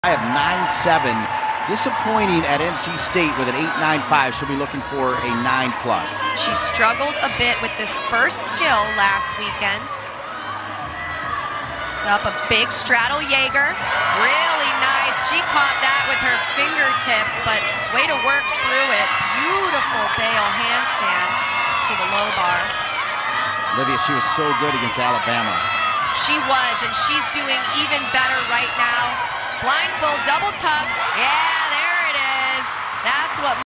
I have 9.7. Disappointing at NC State with an 8.95. She'll be looking for a 9+. She struggled a bit with this first skill last weekend. It's up a big straddle Jaeger. Really nice. She caught that with her fingertips, but way to work through it. Beautiful bail handstand to the low bar. Olivia, she was so good against Alabama. She was, and she's doing even better right now. Blindfold, double tuck. Yeah, there it is. That's what